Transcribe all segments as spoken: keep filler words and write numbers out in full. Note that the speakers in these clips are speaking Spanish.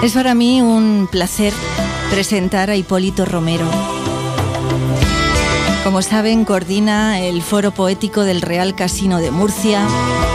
Es para mí un placer presentar a Hipólito Romero. Como saben, coordina el Foro Poético del Real Casino de Murcia,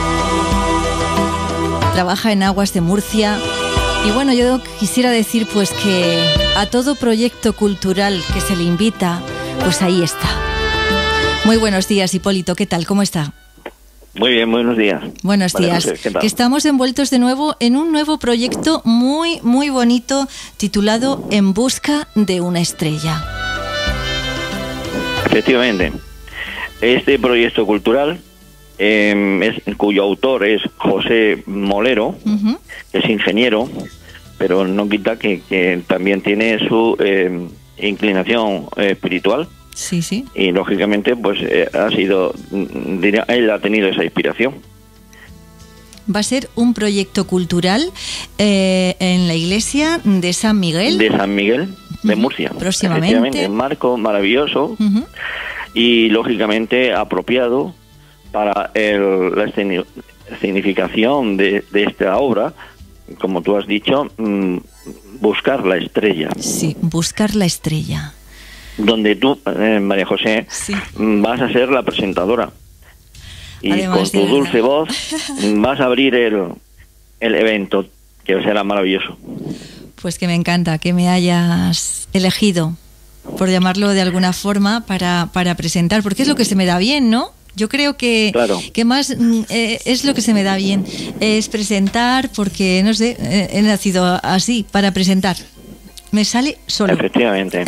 trabaja en Aguas de Murcia y bueno, yo quisiera decir pues que a todo proyecto cultural que se le invita, pues ahí está. Muy buenos días, Hipólito, ¿qué tal? ¿Cómo está? Muy bien, buenos días. Buenos María días. José, ¿qué tal? Que estamos envueltos de nuevo en un nuevo proyecto muy, muy bonito titulado En busca de una estrella. Efectivamente. Este proyecto cultural, eh, es, cuyo autor es José Molero, uh-huh. que es ingeniero, pero no quita que, que también tiene su eh, inclinación eh, espiritual. Sí, sí. Y lógicamente, pues eh, ha sido, diría, él ha tenido esa inspiración. Va a ser un proyecto cultural eh, en la iglesia de San Miguel. De San Miguel, de uh-huh. Murcia. Próximamente. Efectivamente, un marco maravilloso uh-huh. y lógicamente apropiado para el, la escenificación de, de esta obra, como tú has dicho, mmm, buscar la estrella. Sí, buscar la estrella. Donde tú, eh, María José, sí. vas a ser la presentadora. Y además, con tu dulce voz vas a abrir el, el evento, que será maravilloso. Pues que me encanta que me hayas elegido, por llamarlo de alguna forma, para, para presentar, porque es lo que se me da bien, ¿no? Yo creo que, claro. que más eh, es lo que se me da bien, es presentar, porque, no sé, eh, he nacido así, para presentar. Me sale solo. Efectivamente.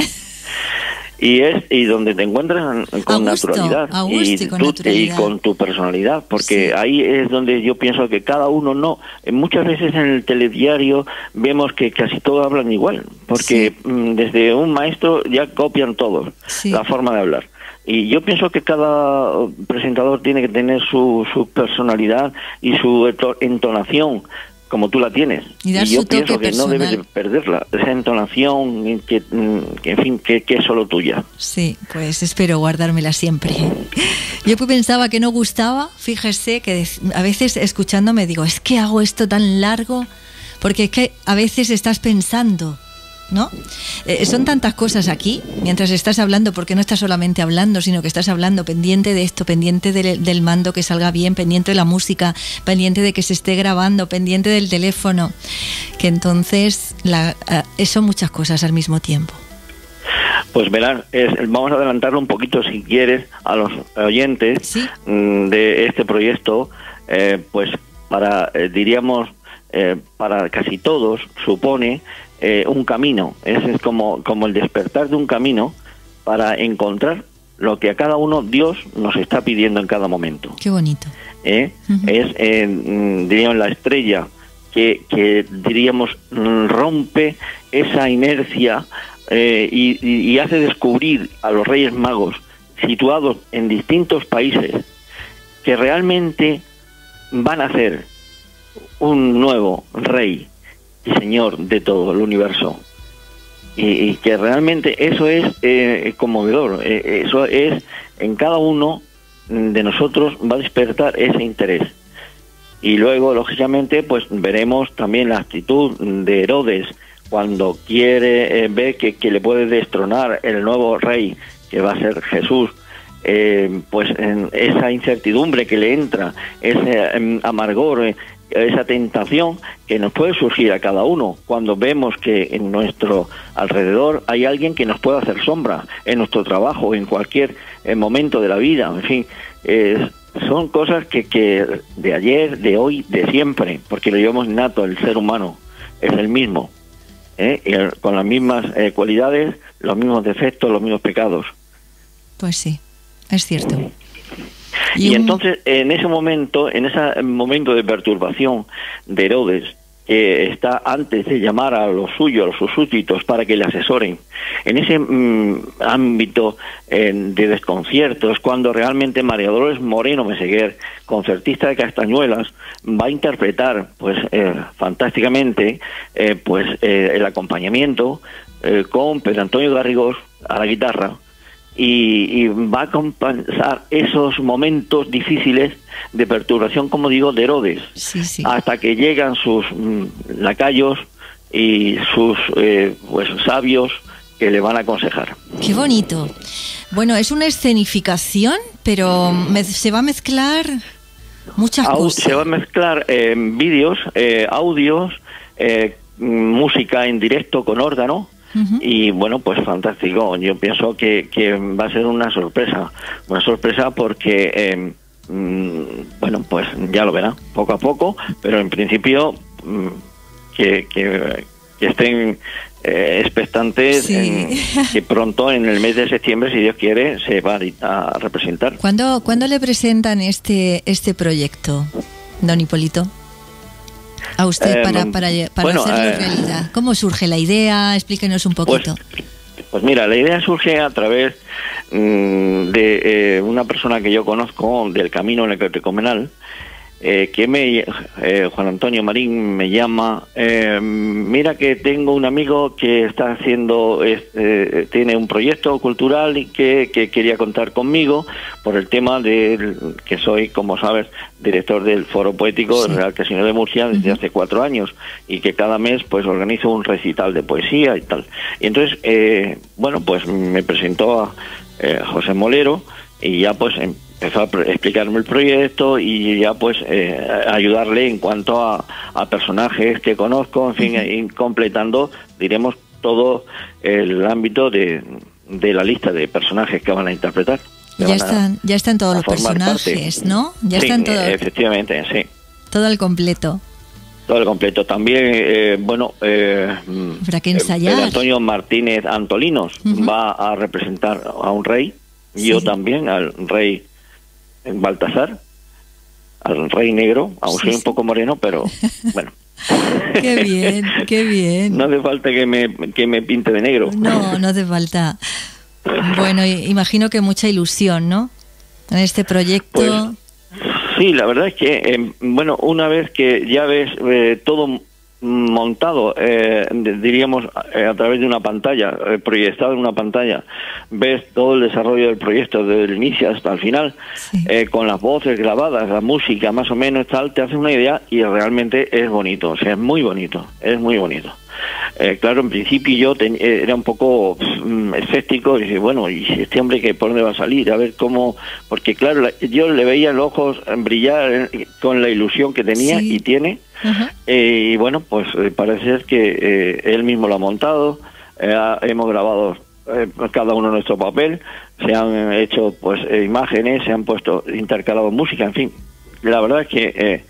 Y es y donde te encuentras con a gusto, naturalidad, a gusto y, y, con tú, naturalidad y con tu personalidad, porque sí. ahí es donde yo pienso que cada uno no, muchas veces en el telediario vemos que casi todos hablan igual, porque sí. mmm, desde un maestro ya copian todos sí. la forma de hablar. Y yo pienso que cada presentador tiene que tener su, su personalidad y su entonación, como tú la tienes. Y, dar y yo su toque pienso que personal. no debes de perderla, esa entonación que, que en fin, que, que es solo tuya. Sí, pues espero guardármela siempre. Yo pensaba que no gustaba, fíjese que a veces escuchándome digo, es que hago esto tan largo, porque es que a veces estás pensando, ¿no? Eh, son tantas cosas aquí, mientras estás hablando, porque no estás solamente hablando, sino que estás hablando pendiente de esto, pendiente de, del mando que salga bien, pendiente de la música, pendiente de que se esté grabando, pendiente del teléfono, que entonces la, eh, son muchas cosas al mismo tiempo. Pues verán, es, vamos a adelantarlo un poquito si quieres a los oyentes ¿sí? de este proyecto, eh, pues para, eh, diríamos, eh, para casi todos supone Eh, un camino, ese es como, como el despertar de un camino para encontrar lo que a cada uno Dios nos está pidiendo en cada momento. Qué bonito. ¿Eh? Uh-huh. Es, eh, diríamos, la estrella que, que diríamos, rompe esa inercia eh, y, y hace descubrir a los Reyes Magos situados en distintos países que realmente van a ser un nuevo rey y Señor de todo el universo, y, y que realmente eso es eh, conmovedor, eh, eso es en cada uno de nosotros va a despertar ese interés. Y luego lógicamente pues veremos también la actitud de Herodes cuando quiere eh, ver que, que le puede destronar el nuevo rey que va a ser Jesús. Eh, pues en esa incertidumbre que le entra, ese eh, amargor, eh, esa tentación que nos puede surgir a cada uno cuando vemos que en nuestro alrededor hay alguien que nos puede hacer sombra en nuestro trabajo, en cualquier eh, momento de la vida, en fin, eh, son cosas que, que de ayer, de hoy, de siempre, porque lo llevamos innato, el ser humano es el mismo, ¿eh? y el, con las mismas eh, cualidades, los mismos defectos, los mismos pecados. Pues sí, es cierto. Y, y un... entonces, en ese momento, en ese momento de perturbación de Herodes, que eh, está antes de llamar a los suyos, a sus súbditos, para que le asesoren, en ese mmm, ámbito eh, de desconcierto, es cuando realmente María Dolores Moreno Meseguer, concertista de Castañuelas, va a interpretar, pues, eh, fantásticamente, eh, pues, eh, el acompañamiento eh, con Pedro Antonio Garrigós a la guitarra, Y, y va a compensar esos momentos difíciles de perturbación, como digo, de Herodes, sí, sí. hasta que llegan sus mm, lacayos y sus eh, pues sabios que le van a aconsejar. Qué bonito. Bueno, es una escenificación, pero me, se va a mezclar muchas Au, cosas. Se va a mezclar eh, vídeos, eh, audios, eh, música en directo con órgano. Uh-huh. Y bueno, pues fantástico. Yo pienso que, que va a ser una sorpresa. Una sorpresa porque, eh, mmm, bueno, pues ya lo verá poco a poco, pero en principio mmm, que, que, que estén eh, expectantes, sí. en, que pronto en el mes de septiembre, si Dios quiere, se va a representar. ¿Cuándo, ¿cuándo le presentan este, este proyecto, don Hipólito? A usted eh, para, para, para bueno, hacerlo eh, realidad. ¿Cómo surge la idea? Explíquenos un poquito. Pues, pues mira, la idea surge a través mmm, de eh, una persona que yo conozco del Camino Necrotecomenal, eh, que me, eh, Juan Antonio Marín me llama, eh, mira que tengo un amigo que está haciendo, eh, tiene un proyecto cultural y que, que quería contar conmigo por el tema de que soy, como sabes, director del Foro Poético del sí. Real Casino de Murcia desde uh-huh. hace cuatro años y que cada mes pues organizo un recital de poesía y tal. Y entonces, eh, bueno, pues me presentó a eh, José Molero y ya pues empezó a explicarme el proyecto y ya pues eh, ayudarle en cuanto a, a personajes que conozco, en fin, uh-huh. y completando, diremos, todo el ámbito de, de la lista de personajes que van a interpretar. Ya están, ya están todos los personajes, parte. ¿no? Ya sí, están todos. Efectivamente, sí. Todo el completo. Todo el completo. También, eh, bueno, eh, habrá que ensayar. El Antonio Martínez Antolinos uh-huh. va a representar a un rey, sí. yo también, al rey Baltasar, al rey negro, aún sí, soy un poco moreno, pero bueno. Qué bien, qué bien. No hace falta que me, que me pinte de negro. No, no hace falta. Bueno, imagino que mucha ilusión, ¿no? En este proyecto. Pues, sí, la verdad es que, eh, bueno, una vez que ya ves eh, todo montado, eh, diríamos, eh, a través de una pantalla, eh, proyectado en una pantalla, ves todo el desarrollo del proyecto desde el inicio hasta el final, sí. eh, con las voces grabadas, la música más o menos tal, te haces una idea y realmente es bonito, o sea, es muy bonito, es muy bonito. Eh, claro, en principio yo ten, eh, era un poco pff, escéptico y dije, bueno, ¿y este hombre que por dónde va a salir? A ver cómo... Porque claro, la, yo le veía los ojos brillar eh, con la ilusión que tenía sí. y tiene. Uh-huh. eh, y bueno, pues eh, parece ser que eh, él mismo lo ha montado, eh, ha, hemos grabado eh, cada uno nuestro papel, se han hecho pues eh, imágenes, se han puesto intercalado música, en fin. La verdad es que... Eh,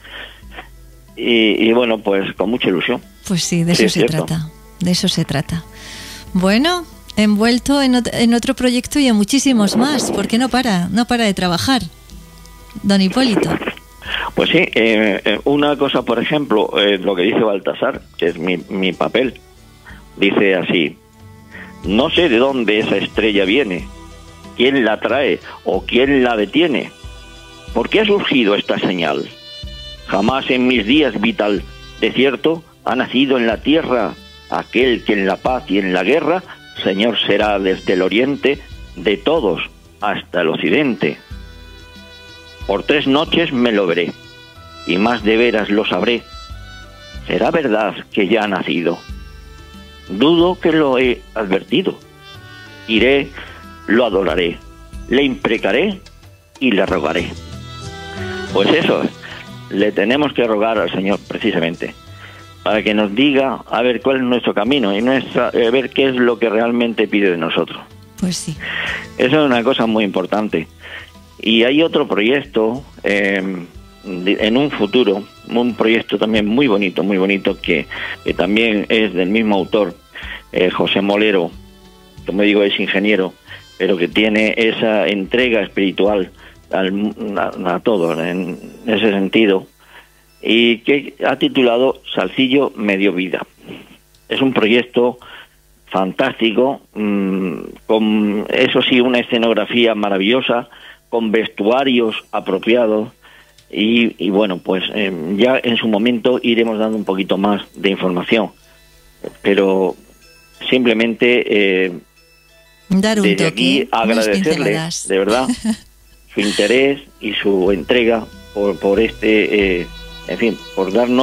y, y bueno, pues con mucha ilusión. Pues sí, de eso sí, se trata, de eso se trata. Bueno, envuelto en, ot- en otro proyecto y en muchísimos más, porque no para, no para de trabajar, don Hipólito. Pues sí, eh, una cosa, por ejemplo, eh, lo que dice Baltasar, que es mi, mi papel, dice así: no sé de dónde esa estrella viene, quién la trae o quién la detiene, ¿por qué ha surgido esta señal? Jamás en mis días vital, de cierto, ha nacido en la tierra aquel que en la paz y en la guerra Señor será desde el oriente de todos hasta el occidente. Por tres noches me lo veré y más de veras lo sabré. ¿Será verdad que ya ha nacido? Dudo que lo he advertido. Iré, lo adoraré, le imprecaré y le rogaré. Pues eso, le tenemos que rogar al Señor precisamente, para que nos diga a ver cuál es nuestro camino y nuestra, a ver qué es lo que realmente pide de nosotros. Pues sí. Eso es una cosa muy importante. Y hay otro proyecto eh, en un futuro, un proyecto también muy bonito, muy bonito, que, que también es del mismo autor, eh, José Molero, como digo, es ingeniero, pero que tiene esa entrega espiritual al, a, a todo, en ese sentido, y que ha titulado Salcillo Medio Vida. Es un proyecto fantástico, mmm, con, eso sí, una escenografía maravillosa, con vestuarios apropiados, y, y bueno, pues eh, ya en su momento iremos dando un poquito más de información, pero simplemente eh, Dar un desde toque, aquí agradecerle de verdad su interés y su entrega por, por este, eh, en fin, por darnos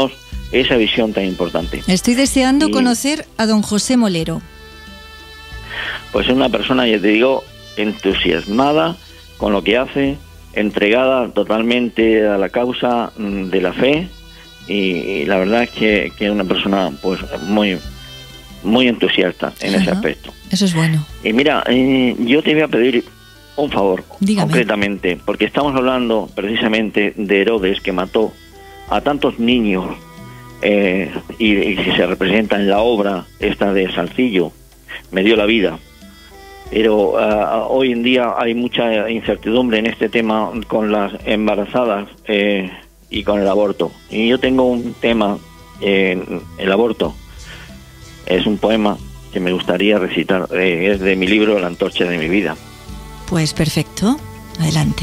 esa visión tan importante. Estoy deseando y, conocer a don José Molero. Pues es una persona, ya te digo, entusiasmada con lo que hace, entregada totalmente a la causa de la fe, y, y la verdad es que, que es una persona pues muy muy entusiasta en Ajá, ese aspecto. Eso es bueno. Y mira, eh, yo te voy a pedir un favor. Dígame. Concretamente, porque estamos hablando precisamente de Herodes, que mató a tantos niños eh, y, y que se representa en la obra esta de Salcillo, me dio la vida. Pero uh, hoy en día hay mucha incertidumbre en este tema con las embarazadas eh, y con el aborto. Y yo tengo un tema, eh, el aborto. Es un poema que me gustaría recitar, eh, es de mi libro La antorcha de mi vida. Pues perfecto, adelante.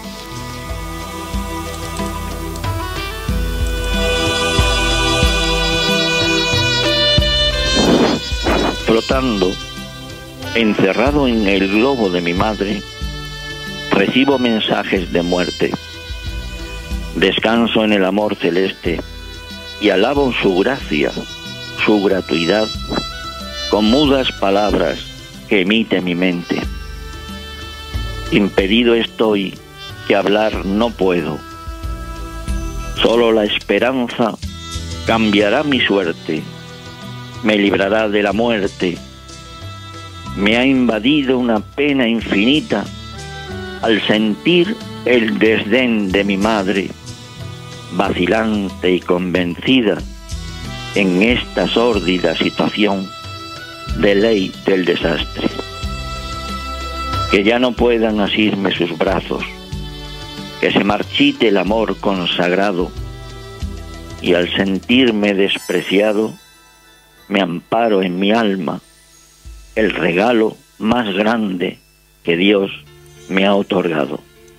Flotando, encerrado en el globo de mi madre, recibo mensajes de muerte. Descanso en el amor celeste y alabo su gracia, su gratuidad, con mudas palabras que emite mi mente. Impedido estoy, que hablar no puedo. Solo la esperanza cambiará mi suerte, me librará de la muerte. Me ha invadido una pena infinita al sentir el desdén de mi madre, vacilante y convencida en esta sórdida situación de ley del desastre. Que ya no puedan asirme sus brazos, que se marchite el amor consagrado, y al sentirme despreciado, me amparo en mi alma el regalo más grande que Dios me ha otorgado.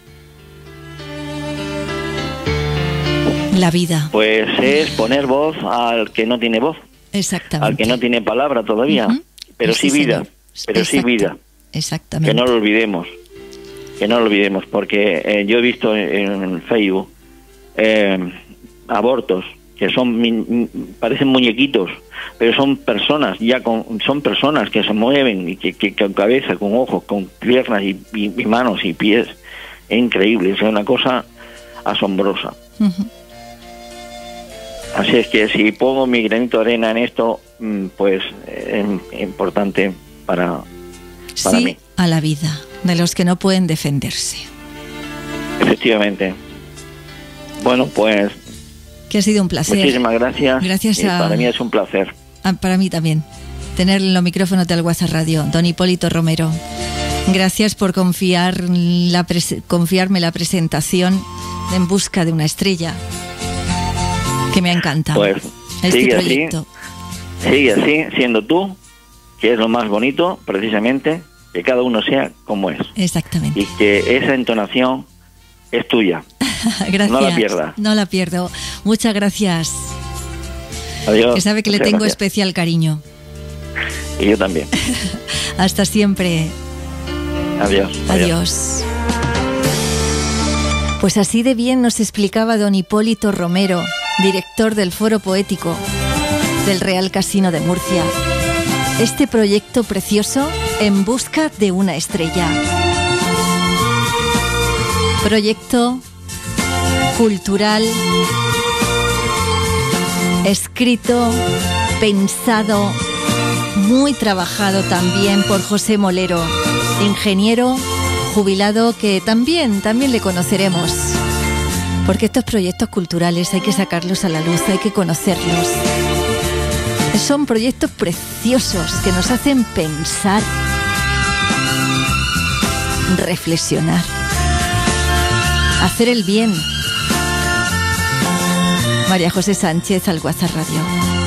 La vida. Pues es poner voz al que no tiene voz. Exactamente. Al que no tiene palabra todavía, uh-huh. pero sí, sí vida, pero Exacto. sí vida. Exactamente. Que no lo olvidemos, que no lo olvidemos, porque eh, yo he visto en, en Facebook eh, abortos que son min, parecen muñequitos, pero son personas ya con son personas que se mueven y que, que con cabeza, con ojos, con piernas y, y, y manos y pies. Es increíble, es una cosa asombrosa. Uh-huh. Así es que si pongo mi granito de arena en esto, pues es importante para, para sí mí. A la vida de los que no pueden defenderse. Efectivamente. Bueno, pues que ha sido un placer. Muchísimas gracias. Gracias a... Para mí es un placer. Para mí también. Tener los micrófonos de Alguazar Radio. Don Hipólito Romero. Gracias por confiar la pres- confiarme la presentación En busca de una estrella. Que me ha encantado. Pues este sigue proyecto. así. Sigue así, siendo tú, que es lo más bonito, precisamente, que cada uno sea como es. Exactamente. Y que esa entonación es tuya. Gracias. No la pierdas. No la pierdo. Muchas gracias. Adiós. Que sabe que le tengo gracias. Especial cariño. Y yo también. Hasta siempre. Adiós. Adiós. Pues así de bien nos explicaba don Hipólito Romero, director del Foro Poético del Real Casino de Murcia, este proyecto precioso En busca de una estrella. Proyecto cultural, escrito, pensado, muy trabajado también por José Molero, ingeniero jubilado que también, también le conoceremos. Porque estos proyectos culturales hay que sacarlos a la luz, hay que conocerlos. Son proyectos preciosos que nos hacen pensar, reflexionar, hacer el bien. María José Sánchez, Alguazar Radio.